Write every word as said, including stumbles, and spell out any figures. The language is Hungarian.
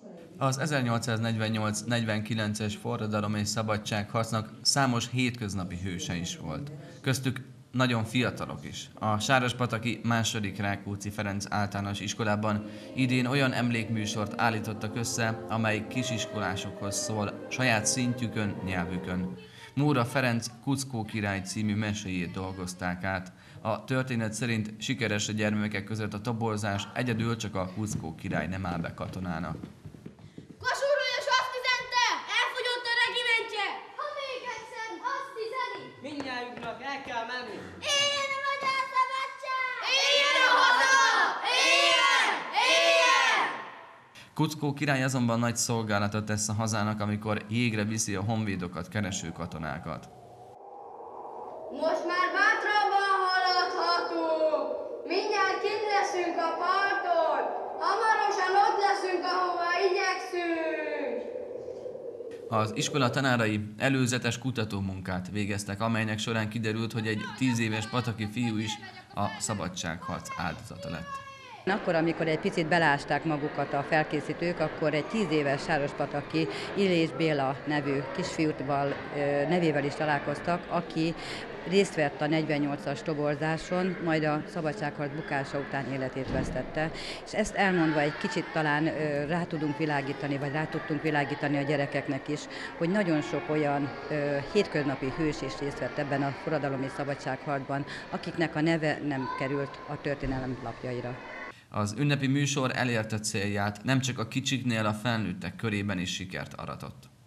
Az ezernyolcszáznegyvennyolc negyvenkilences forradalom és szabadságharcnak számos hétköznapi hőse is volt. Köztük nagyon fiatalok is. A sárospataki második Rákóczi Ferenc általános iskolában idén olyan emlékműsort állítottak össze, amely kisiskolásokhoz szól saját szintjükön, nyelvükön. Móra Ferenc Kuckó király című meséjét dolgozták át. A történet szerint sikeres a gyermekek között a toborzás, egyedül csak a Kuckó király nem áll be katonának. Kasuruljas, azt üzente! Elfogyott a regimentje! Ha még egyszer azt üzeni! Mindnyájunknak el kell menni! Éljen a magyar szabadság! Éljen a haza! Éljen! Éljen! Kuckó király azonban nagy szolgálatot tesz a hazának, amikor jégre viszi a honvédokat kereső katonákat. Most már bátrabban haladhatunk! Mindjárt kint leszünk a parton! Hamarosan ott leszünk, ahova igyekszünk! Az iskola tanárai előzetes kutatómunkát végeztek, amelynek során kiderült, hogy egy tíz éves pataki fiú is a szabadságharc áldozata lett. Akkor, amikor egy picit belásták magukat a felkészítők, akkor egy tíz éves sárospataki Illés Béla nevű kisfiúval nevével is találkoztak, aki részt vett a negyvennyolcas toborzáson, majd a szabadságharc bukása után életét vesztette. És ezt elmondva egy kicsit talán rá tudunk világítani, vagy rá tudtunk világítani a gyerekeknek is, hogy nagyon sok olyan hétköznapi hős is részt vett ebben a forradalomi szabadságharcban, akiknek a neve nem került a történelem lapjaira. Az ünnepi műsor elérte célját, nem csak a kicsiknél, a felnőttek körében is sikert aratott.